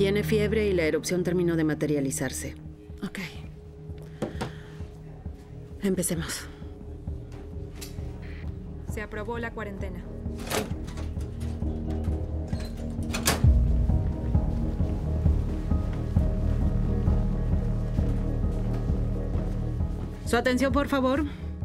Tiene fiebre y la erupción terminó de materializarse. Ok. Empecemos. Se aprobó la cuarentena. Su atención, por favor.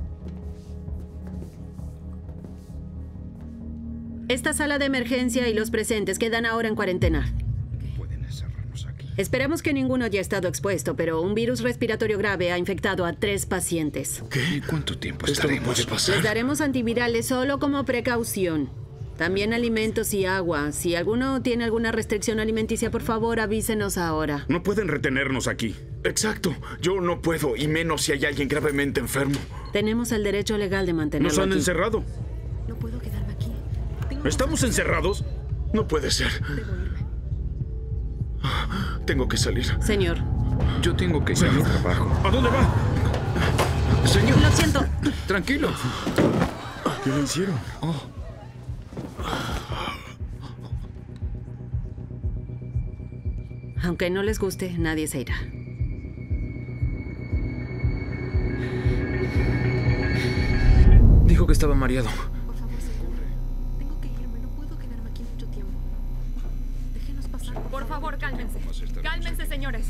Esta sala de emergencia y los presentes quedan ahora en cuarentena. Pueden encerrarnos aquí. Esperemos que ninguno haya estado expuesto, pero un virus respiratorio grave ha infectado a 3 pacientes. ¿Qué? ¿Cuánto tiempo Esto no estaremos? puede pasar. Les daremos antivirales solo como precaución. También alimentos y agua. Si alguno tiene alguna restricción alimenticia, por favor, avísenos ahora. No pueden retenernos aquí. Exacto. Yo no puedo, y menos si hay alguien gravemente enfermo. Tenemos el derecho legal de mantenerlo Nos han aquí. encerrado. No puedo quedarme aquí. ¿Estamos encerrados? No puede ser. Tengo que salir. Señor, Yo tengo que ir al trabajo. ¿A dónde va? Señor, lo siento. tranquilo. ¿Qué le hicieron? Aunque no les guste, nadie se irá. Dijo que estaba mareado. Por favor, señor. Tengo que irme. No puedo quedarme aquí mucho tiempo. Déjenos pasar. Por favor, cálmense. Cálmense, señores.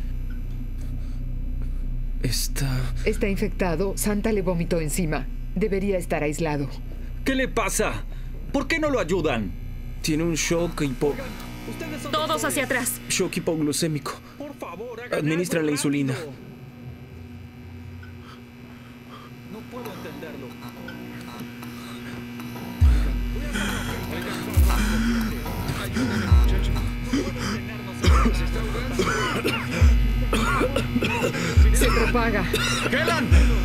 Está infectado. Santa le vomitó encima. Debería estar aislado. ¿Qué le pasa? ¿Por qué no lo ayudan? Tiene un shock Todos hacia atrás. shock hipoglucémico. Por favor, hagan Administra algo la insulina. rápido. No puedo entenderlo. Se propaga. ¡Kellan!